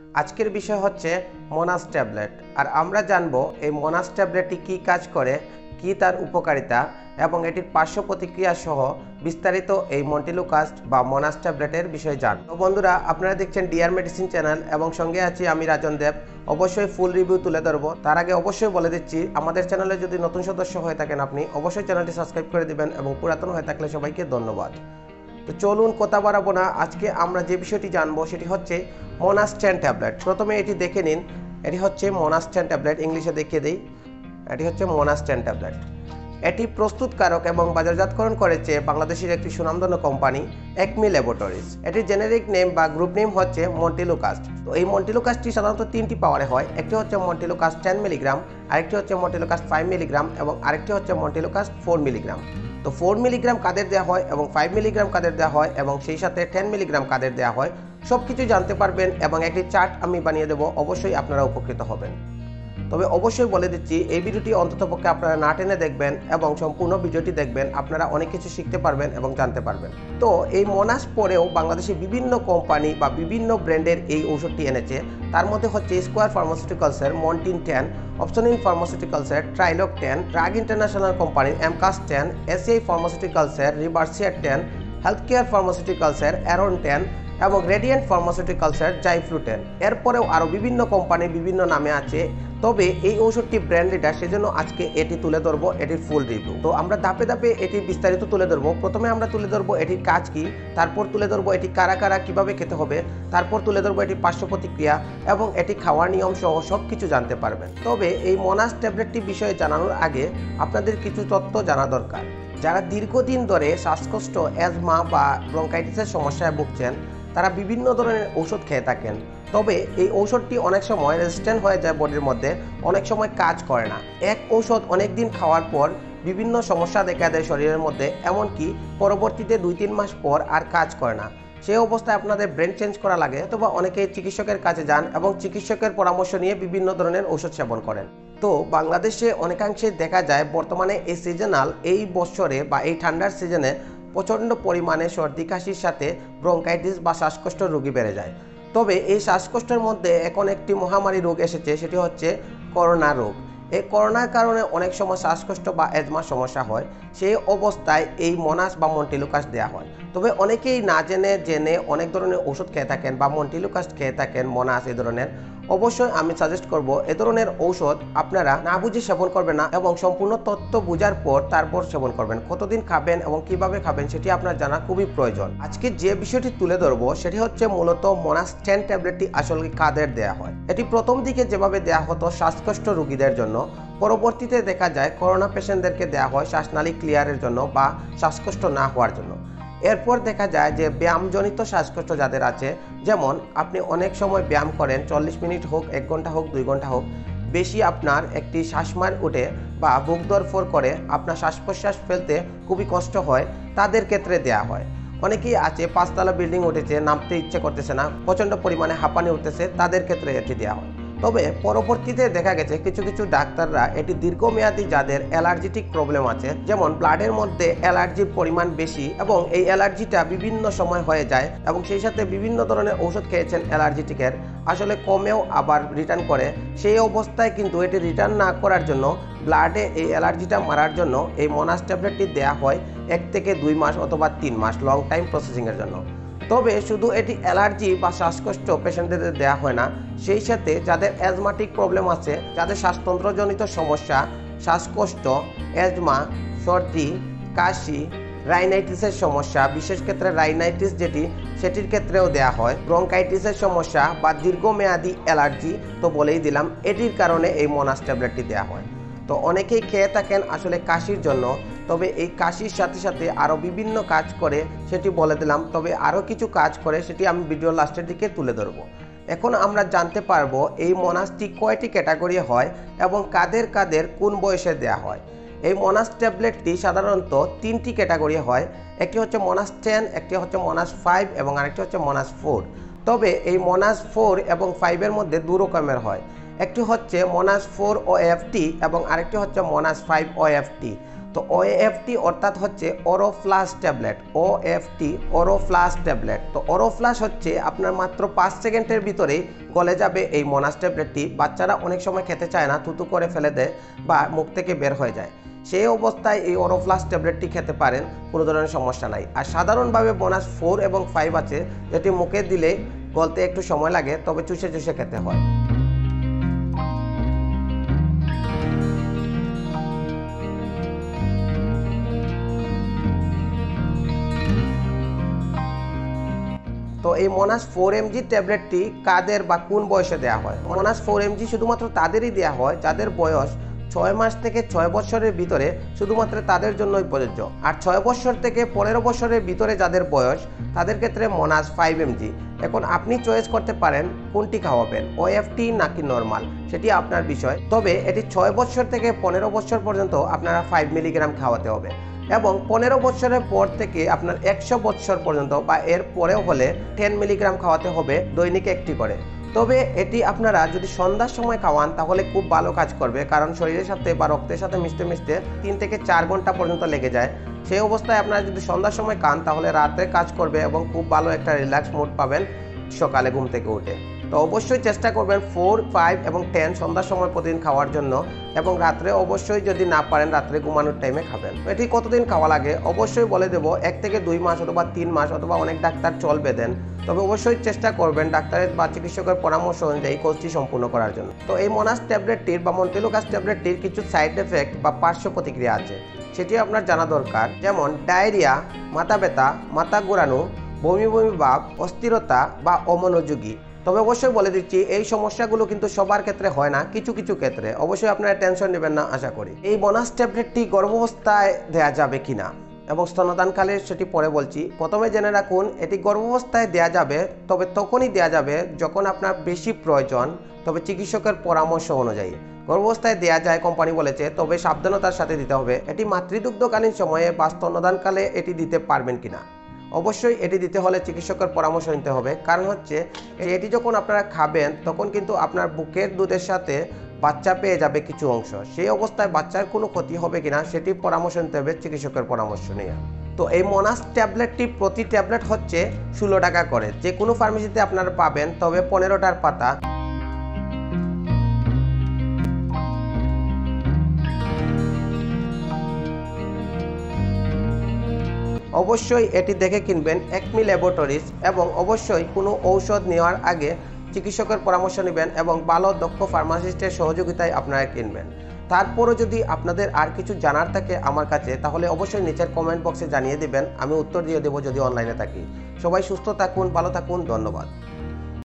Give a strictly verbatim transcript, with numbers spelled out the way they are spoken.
আজকের বিষয় হচ্ছে মোনাস ট্যাবলেট। আর আমরা জানবো এই মোনাস ট্যাবলেটটি কী কাজ করে, কী তার উপকারিতা এবং এটির পার্শ্ব প্রতিক্রিয়া সহ বিস্তারিত এই মন্টিলুকাস্ট বা মোনাস ট্যাবলেটের বিষয়ে জান। তো বন্ধুরা, আপনারা দেখছেন ডিআর মেডিসিন চ্যানেল এবং সঙ্গে আছি আমি রাজন দেব। অবশ্যই ফুল রিভিউ তুলে ধরবো। তার আগে অবশ্যই বলে দিচ্ছি, আমাদের চ্যানেলে যদি নতুন সদস্য হয়ে থাকেন আপনি অবশ্যই চ্যানেলটি সাবস্ক্রাইব করে দিবেন এবং পুরাতন হয়ে থাকলে সবাইকে ধন্যবাদ। তো চলুন কথা বাড়াবো না, আজকে আমরা যে বিষয়টি জানবো সেটি হচ্ছে মোনাস টেন ট্যাবলেট। প্রথমে এটি দেখে নিন, এটি হচ্ছে মোনাস টেন ট্যাবলেট, ইংলিশে দেখিয়ে দিই। এটি হচ্ছে মোনাস টেন ট্যাবলেট। এটি প্রস্তুতকারক এবং বাজারজাতকরণ করেছে বাংলাদেশের একটি সুনামধন্য কোম্পানি একমি ল্যাবরেটরিজ। এটির জেনেরিক নেম বা গ্রুপ নেম হচ্ছে মন্টিলুকাস্ট। তো এই মন্টিলুকাস্টটি সাধারণত তিনটি পাওয়ারে হয়। একটি হচ্ছে মন্টিলুকাস্ট টেন মিলিগ্রাম, আরেকটি হচ্ছে মন্টিলুকাস্ট ফাইভ মিলিগ্রাম এবং আরেকটি হচ্ছে মন্টিলুকাস্ট ফোর মিলিগ্রাম। তো ফোর মিলিগ্রাম কাদের দেওয়া হয় এবং ফাইভ মিলিগ্রাম কাদের দেওয়া হয় এবং সেই সাথে টেন মিলিগ্রাম কাদের দেওয়া হয় সব কিছু জানতে পারবেন এবং একটি চার্ট আমি বানিয়ে দেবো, অবশ্যই আপনারা উপকৃত হবেন। তবে অবশ্যই বলে দিচ্ছি, এই ভিডিওটি অন্ততপক্ষে আপনারা না টেনে দেখবেন এবং সম্পূর্ণ ভিডিওটি দেখবেন, আপনারা অনেক কিছু শিখতে পারবেন এবং জানতে পারবেন। তো এই মোনাস পরেও বাংলাদেশে বিভিন্ন কোম্পানি বা বিভিন্ন ব্র্যান্ডের এই ঔষধটি এনেছে। তার মধ্যে হচ্ছে স্কোয়ার ফার্মাসিউটিক্যালসের মন্টিন টেন, অপশনিন ফার্মাসিউটিক্যালসের ট্রাইলক টেন, ড্রাগ ইন্টারন্যাশনাল কোম্পানির এমকাস টেন, এসিআই ফার্মাসিউটিক্যালসের রিভার্সিয়ার টেন, হেলথ কেয়ার ফার্মাসিউটিক্যালসের অ্যারন টেন এবং রেডিয়েন্ট ফার্মাসিউটিক্যালসের জাইফ্লুটেন। এরপরেও আরও বিভিন্ন কোম্পানির বিভিন্ন নামে আছে, তবে এই ঔষধটি ব্র্যান্ড লিডার, সেজন্য আজকে এটি তুলে ধরবো এটির ফুল রিভিউ। তো আমরা ধাপে ধাপে এটি বিস্তারিত তুলে ধরবো। প্রথমে আমরা তুলে ধরবো এটির কাজ কি, তারপর তুলে ধরবো এটি কারা কারা কীভাবে খেতে হবে, তারপর তুলে ধরবো এটির পার্শ্ব প্রতিক্রিয়া এবং এটি খাওয়ার নিয়ম সহ সব কিছু জানতে পারবেন। তবে এই মোনাস ট্যাবলেটটি বিষয়ে জানানোর আগে আপনাদের কিছু তথ্য জানা দরকার। যারা দীর্ঘদিন ধরে শ্বাসকষ্ট, অ্যাজমা বা ব্রঙ্কাইটিসের সমস্যায় ভুগছেন তারা বিভিন্ন ধরনের ঔষধ খেয়ে থাকেন, তবে এই ঔষধটি অনেক সময় রেজিস্ট্যান্ট হয়ে যায় বডির মধ্যে, অনেক সময় কাজ করে না। এক ঔষধ অনেক দিন খাওয়ার পর বিভিন্ন সমস্যা দেখা দেয় শরীরের মধ্যে, এমনকি পরবর্তীতে দুই তিন মাস পর আর কাজ করে না। সেই অবস্থায় আপনাদের ব্রেন চেঞ্জ করা লাগে, অথবা অনেকে চিকিৎসকের কাছে যান এবং চিকিৎসকের পরামর্শ নিয়ে বিভিন্ন ধরনের ঔষধ সেবন করেন। তো বাংলাদেশে অনেকাংশে দেখা যায় বর্তমানে এই সিজনাল, এই বছরে বা এই ঠান্ডার সিজনে প্রচণ্ড পরিমাণে সর্দি কাশির সাথে ব্রঙ্কাইটিস বা শ্বাসকষ্ট রোগী বেড়ে যায়। তবে এই শ্বাসকষ্টের মধ্যে এখন একটি মহামারী রোগ এসেছে, সেটি হচ্ছে করোনা রোগ। এই করোনার কারণে অনেক সময় শ্বাসকষ্ট বা অ্যাজমার সমস্যা হয়, সেই অবস্থায় এই মোনাস বা মন্টিলুকাস্ট দেওয়া হয়। তবে অনেকেই না জেনে জেনে অনেক ধরনের ওষুধ খেয়ে থাকেন বা মন্টিলুকাস্ট খেয়ে থাকেন, মোনাস এই ধরনের। অবশ্যই আমি সাজেস্ট করব এ ধরনের ঔষধ আপনারা না বুঝে সেবন করবেন না এবং সম্পূর্ণ তথ্য বোঝার পর তারপর সেবন করবেন। কতদিন খাবেন এবং কিভাবে খাবেন সেটি আপনার জানা খুবই প্রয়োজন। আজকে যে বিষয়টি তুলে ধরবো সেটি হচ্ছে মূলত মোনাস টেন ট্যাবলেটটি আসলে কাদের দেওয়া হয়। এটি প্রথম দিকে যেভাবে দেওয়া হতো শ্বাসকষ্ট রোগীদের জন্য, পরবর্তীতে দেখা যায় করোনা পেশেন্টদেরকে দেওয়া হয় শ্বাসনালী ক্লিয়ারের জন্য বা শ্বাসকষ্ট না হওয়ার জন্য। এরপর দেখা যায় যে ব্যায়ামজনিত শ্বাসকষ্ট যাদের আছে, যেমন আপনি অনেক সময় ব্যায়াম করেন, চল্লিশ মিনিট হোক, এক ঘন্টা হোক, দুই ঘন্টা হোক, বেশি আপনার একটি শ্বাসমার উঠে বা বুক ধরফর করে আপনার শ্বাস প্রশ্বাস ফেলতে খুবই কষ্ট হয়, তাদের ক্ষেত্রে দেয়া হয়। অনেকেই আছে পাঁচতলা বিল্ডিং উঠেছে, নামতে ইচ্ছে করতেছে না, প্রচণ্ড পরিমাণে হাঁপানি উঠতেছে, তাদের ক্ষেত্রে এটি দেওয়া হয়। তবে পরবর্তীতে দেখা গেছে কিছু কিছু ডাক্তাররা এটি দীর্ঘমেয়াদী যাদের অ্যালার্জিটিক প্রবলেম আছে, যেমন ব্লাডের মধ্যে অ্যালার্জির পরিমাণ বেশি এবং এই অ্যালার্জিটা বিভিন্ন সময় হয়ে যায় এবং সেই সাথে বিভিন্ন ধরনের ঔষধ খেয়েছেন অ্যালার্জিটিকের, আসলে কমেও আবার রিটার্ন করে। সেই অবস্থায় কিন্তু এটি রিটার্ন না করার জন্য, ব্লাডে এই অ্যালার্জিটা মারার জন্য এই মোনাস ট্যাবলেটটি দেওয়া হয় এক থেকে দুই মাস অথবা তিন মাস লং টাইম প্রসেসিংয়ের জন্য। তবে শুধু এটি অ্যালার্জি বা শ্বাসকষ্ট পেশেন্টদের দেওয়া হয় না, সেই সাথে যাদের অ্যাজমাটিক প্রবলেম আছে, যাদের শ্বাসতন্ত্রজনিত সমস্যা, শ্বাসকষ্ট, অ্যাজমা, সর্দি, কাশি, রাইনাইটিসের সমস্যা, বিশেষ ক্ষেত্রে রাইনাইটিস যেটি, সেটির ক্ষেত্রেও দেওয়া হয়। ব্রঙ্কাইটিসের সমস্যা বা দীর্ঘমেয়াদী অ্যালার্জি তো বলেই দিলাম, এটির কারণে এই মোনাস ট্যাবলেটটি দেওয়া হয়। তো অনেকেই খেয়ে থাকেন আসলে কাশির জন্য, তবে এই কাশির সাথে সাথে আরও বিভিন্ন কাজ করে সেটি বলে দিলাম। তবে আরও কিছু কাজ করে সেটি আমি ভিডিও লাস্টের দিকে তুলে ধরবো। এখন আমরা জানতে পারবো এই মোনাসটি কয়টি ক্যাটাগরি হয় এবং কাদের কাদের কোন বয়সে দেওয়া হয়। এই মোনাস ট্যাবলেটটি সাধারণত তিনটি ক্যাটাগরি হয়, একটি হচ্ছে মোনাস টেন, একটি হচ্ছে মোনাস ফাইভ এবং আরেকটি হচ্ছে মোনাস ফোর। তবে এই মোনাস ফোর এবং ফাইভের মধ্যে দু রকমের হয়, একটি হচ্ছে Monas four O F T এবং আরেকটি হচ্ছে Monas five O F T. তো ওএফটি অর্থাৎ হচ্ছে অরোফ্লাশ ট্যাবলেট, ওএফটি অরোফ্লাশ ট্যাবলেট। তো অরোফ্লাশ হচ্ছে আপনার মাত্র পাঁচ সেকেন্ডের ভিতরেই গলে যাবে এই মোনাস ট্যাবলেটটি। বাচ্চারা অনেক সময় খেতে চায় না, থুতু করে ফেলে দেয় বা মুখ থেকে বের হয়ে যায়, সেই অবস্থায় এই অরোফ্লাশ ট্যাবলেটটি খেতে পারেন, কোনো ধরনের সমস্যা নাই। আর সাধারণভাবে মোনাস ফোর এবং ফাইভ আছে, যেটি মুখে দিলে গলতে একটু সময় লাগে, তবে চুষে চুষে খেতে হয়। তো এই মোনাস ফোর এমজি ট্যাবলেটটি কাদের বা কোন বয়সে দেওয়া হয়? মোনাস ফোর এমজি শুধুমাত্র তাদেরই দেওয়া হয় যাদের বয়স ছয় মাস থেকে ছয় বছরের ভিতরে, শুধুমাত্র তাদের জন্যই প্রযোজ্য। আর ছয় বছর থেকে পনেরো বছরের ভিতরে যাদের বয়স, তাদের ক্ষেত্রে মোনাস ফাইভ এমজি। এখন আপনি চয়েস করতে পারেন কোনটি খাওয়াবেন, ওএফটি নাকি নর্মাল, সেটি আপনার বিষয়। তবে এটি ছয় বছর থেকে পনেরো বছর পর্যন্ত আপনারা ফাইভ মিলিগ্রাম খাওয়াতে হবে, এবং পনেরো বছরের পর থেকে আপনার একশো বছর পর্যন্ত বা এর পরেও হলে টেন মিলিগ্রাম খাওয়াতে হবে দৈনিক একটি করে। তবে এটি আপনারা যদি সন্ধ্যার সময় খাওয়ান তাহলে খুব ভালো কাজ করবে, কারণ শরীরের সাথে বা রক্তের সাথে মিশতে মিশতে তিন থেকে চার ঘন্টা পর্যন্ত লেগে যায়। সেই অবস্থায় আপনারা যদি সন্ধ্যার সময় খান তাহলে রাতে কাজ করবে এবং খুব ভালো একটা রিল্যাক্স মুড পাবেন সকালে ঘুম থেকে উঠে। তো অবশ্যই চেষ্টা করবেন ফোর, ফাইভ এবং টেন সন্ধ্যার সময় প্রতিদিন খাওয়ার জন্য, এবং রাত্রে অবশ্যই যদি না পারেন রাত্রে ঘুমানোর টাইমে খাবেন। এটি কতদিন খাওয়া লাগে অবশ্যই বলে দেবো, এক থেকে দুই মাস অথবা তিন মাস অথবা অনেক ডাক্তার চলবে দেন। তবে অবশ্যই চেষ্টা করবেন ডাক্তারের বা চিকিৎসকের পরামর্শ অনুযায়ী কোর্সটি সম্পূর্ণ করার জন্য। তো এই মোনাস ট্যাবলেটটির বা মন্টেলুকাস ট্যাবলেটটির কিছু সাইড এফেক্ট বা পার্শ্ব প্রতিক্রিয়া আছে, সেটি আপনার জানা দরকার। যেমন ডায়রিয়া, মাথা ব্যথা, মাথা ঘোরানো, বমি বমি ভাব, অস্থিরতা বা অমনোযোগী। তবে অবশ্যই বলে দিচ্ছি এই সমস্যাগুলো কিন্তু সবার ক্ষেত্রে হয় না, কিছু কিছু ক্ষেত্রে। অবশ্যই আপনারা টেনশন নেবেন না আশা করি। এই মোনাস ট্যাবলেটটি গর্ভাবস্থায় দেওয়া যাবে কিনা এবং স্তনদানকালে সেটি পরে বলছি। প্রথমে জেনে রাখুন এটি গর্ভাবস্থায় দেওয়া যাবে, তবে তখনই দেওয়া যাবে যখন আপনার বেশি প্রয়োজন, তবে চিকিৎসকের পরামর্শ অনুযায়ী। গর্ভাবস্থায় দেওয়া যায় কোম্পানি বলেছে, তবে সাবধানতার সাথে দিতে হবে। এটি মাতৃদুগ্ধকালীন সময়ে বা স্তনদানকালে এটি দিতে পারবেন কিনা, অবশ্যই এটি দিতে হলে চিকিৎসকের পরামর্শ নিতে হবে। কারণ হচ্ছে এটি যখন আপনারা খাবেন তখন কিন্তু আপনার বুকের দুধের সাথে বাচ্চা পেয়ে যাবে কিছু অংশ, সেই অবস্থায় বাচ্চার কোনো ক্ষতি হবে কিনা সেটি পরামর্শ নিতে হবে চিকিৎসকের পরামর্শ নিয়ে। তো এই মোনাস ট্যাবলেটটি প্রতি ট্যাবলেট হচ্ছে ষোলো টাকা করে, যে কোনো ফার্মেসিতে আপনারা পাবেন, তবে পনেরোটার পাতা। অবশ্যই এটি দেখে কিনবেন একমি ল্যাবরেটরিজ, এবং অবশ্যই কোনো ঔষধ নেওয়ার আগে চিকিৎসকের পরামর্শ নেবেন এবং ভালো দক্ষ ফার্মাসিস্টের সহযোগিতায় আপনারা কিনবেন। তারপরও যদি আপনাদের আর কিছু জানার থাকে আমার কাছে, তাহলে অবশ্যই নিচের কমেন্ট বক্সে জানিয়ে দেবেন, আমি উত্তর দিয়ে দেবো যদি অনলাইনে থাকি। সবাই সুস্থ থাকুন, ভালো থাকুন, ধন্যবাদ।